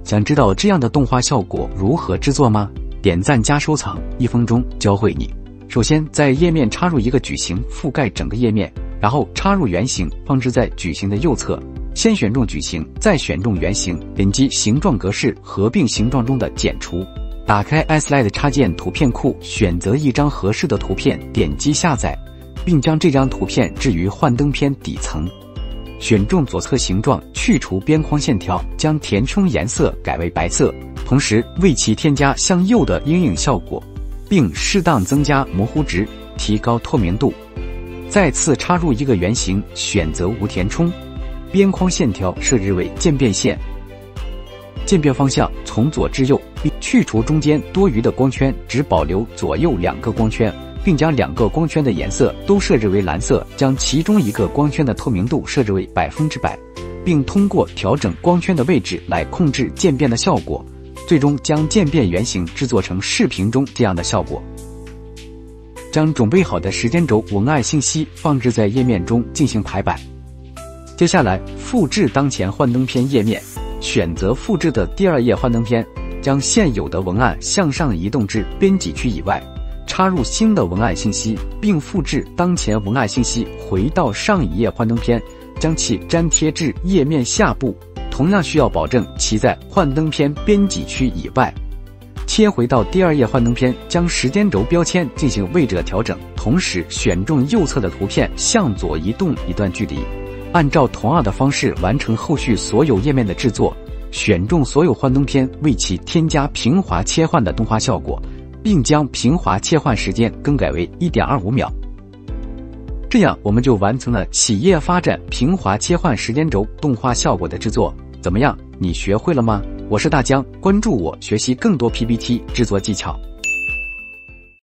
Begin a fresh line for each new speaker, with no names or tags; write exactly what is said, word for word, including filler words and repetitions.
想知道这样的动画效果如何制作吗？点赞加收藏，一分钟教会你。首先，在页面插入一个矩形，覆盖整个页面，然后插入圆形，放置在矩形的右侧。先选中矩形，再选中圆形，点击形状格式合并形状中的剪除。打开 iSlide 插件图片库，选择一张合适的图片，点击下载，并将这张图片置于幻灯片底层。选中左侧形状，去除边框线条，将填充颜色改为白色，同时为其添加向右的阴影效果，并适当增加模糊值，提高透明度。再次插入一个圆形，选择无填充，边框线条设置为渐变线，渐变方向从左至右，并去除中间多余的光圈，只保留左右两个光圈，并将两个光圈的颜色都设置为蓝色，将其中一个光圈的透明度设置为百分之百，并通过调整光圈的位置来控制渐变的效果，最终将渐变圆形制作成视频中这样的效果。将准备好的时间轴文案信息放置在页面中进行排版。接下来复制当前幻灯片页面，选择复制的第二页幻灯片，将现有的文案向上移动至编辑区以外，插入新的文案信息，并复制当前文案信息回到上一页幻灯片，将其粘贴至页面下部，同样需要保证其在幻灯片编辑区以外。切回到第二页幻灯片，将时间轴标签进行位置的调整，同时选中右侧的图片向左移动一段距离，按照同样的方式完成后续所有页面的制作。选中所有幻灯片，为其添加平滑切换的动画效果，并将平滑切换时间更改为 一点二五秒。这样我们就完成了企业发展平滑切换时间轴动画效果的制作。怎么样，你学会了吗？我是大江，关注我，学习更多 P P T 制作技巧。